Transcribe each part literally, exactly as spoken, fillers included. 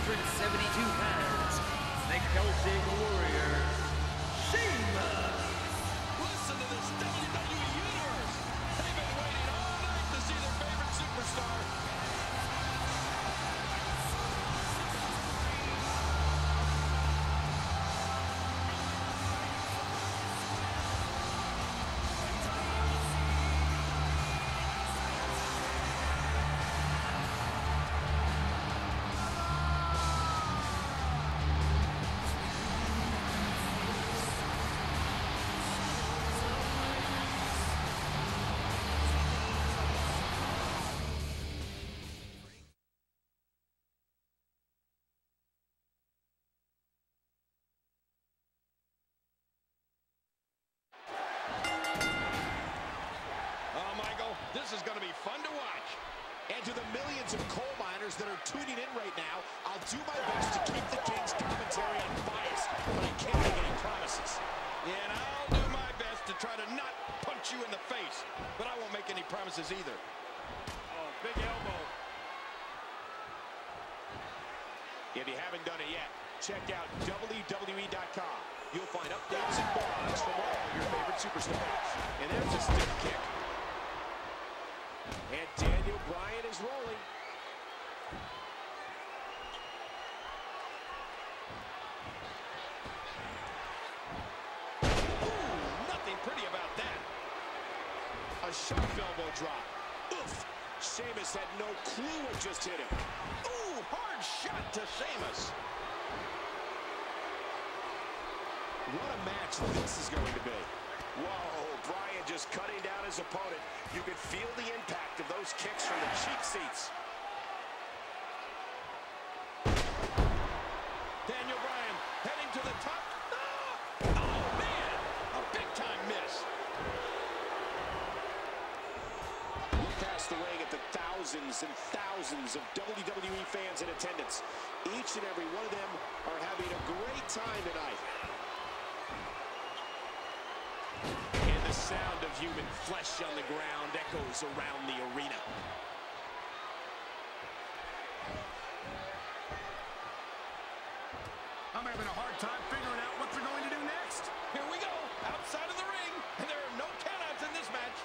seventy-two pounds, the Celtic Warrior, Sheamus. Listen to this W W E Universe. They've been waiting all night to see their favorite superstar. This is going to be fun to watch. And to the millions of coal miners that are tuning in right now, I'll do my best to keep the King's commentary unbiased, but I can't make any promises. Yeah, and I'll do my best to try to not punch you in the face, but I won't make any promises either. Oh, big elbow. If you haven't done it yet, check out W W E dot com. You'll find updates and blogs from all your favorite superstars. And there's a stiff kick. And Daniel Bryan is rolling. Ooh, nothing pretty about that. A sharp elbow drop. Oof. Sheamus had no clue what just hit him. Ooh, hard shot to Sheamus. What a match this is going to be. Whoa, Bryan just cutting down his opponent. You could feel the impact of those kicks from the cheap seats. Daniel Bryan heading to the top. Oh, oh man, a big-time miss. Look past the ring at the thousands and thousands of W W E fans in attendance. Each and every one of them are having a great time tonight. The sound of human flesh on the ground echoes around the arena. I'm having a hard time figuring out what they're going to do next. Here we go, outside of the ring, and there are no countouts in this match.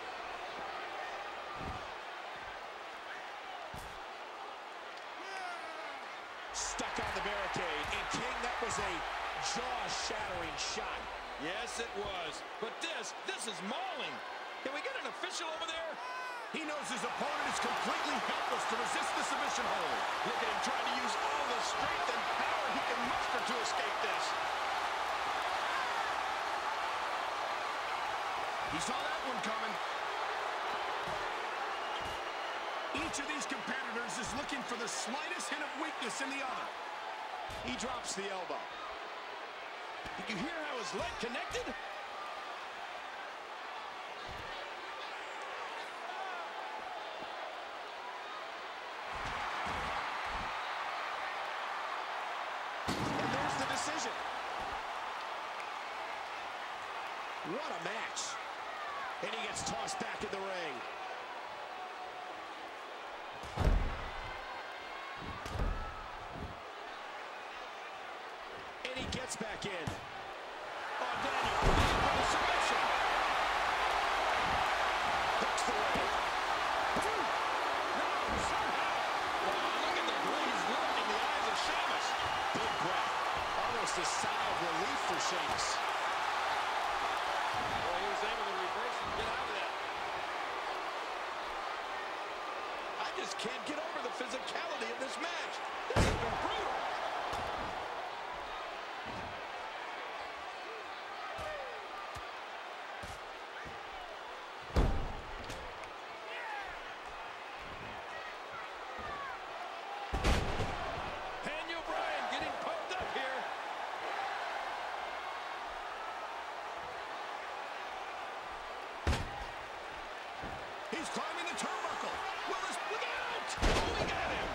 Stuck on the barricade, and King, that was a jaw-shattering shot. Yes, it was. But this, this is mauling. Can we get an official over there? He knows his opponent is completely helpless to resist the submission hold. Look at him trying to use all the strength and power he can muster to escape this. He saw that one coming. Each of these competitors is looking for the slightest hint of weakness in the other. He drops the elbow. Did you hear how his leg connected? And there's the decision. What a match. And he gets tossed back in the ring. And he gets back in. Oh, Daniel, for the submission. Hooks the leg. No, somehow. Wow, look at the glazed look in the eyes of Sheamus. Big breath. Almost a sigh of relief for Sheamus. Well, he was able to reverse and get out of that. I just can't get over the physicality of this match. This has been brutal. He's climbing the turnbuckle. Willis, look out! Oh, he got him!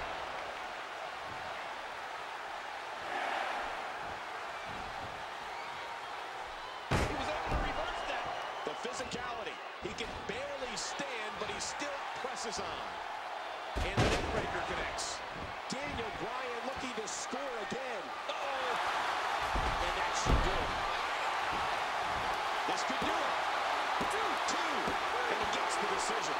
He was able to reverse that. The physicality. He can barely stand, but he still presses on. And the neck breaker connects. Daniel Bryan looking to to score again. Uh-oh. And that should do it. This could do it. Two, two. And he gets the decision.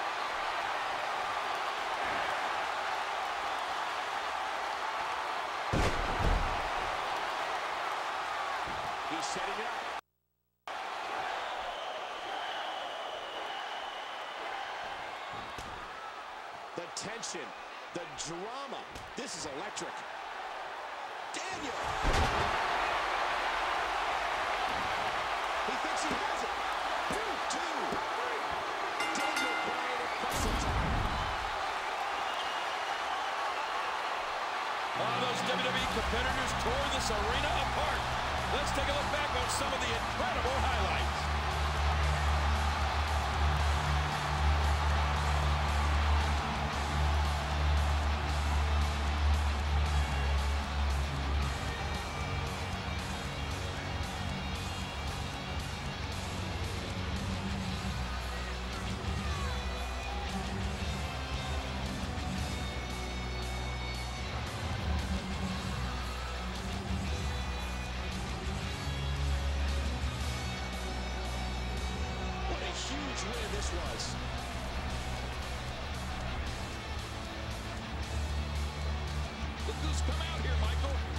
He's setting it up. The tension, the drama. This is electric. Daniel. He thinks he has it. Two, two. Daniel Bryan at pressing time. Oh, those W W E competitors tore this arena apart. Let's take a look back on some of the incredible highlights. Huge win this was. Look who's come out here, Michael.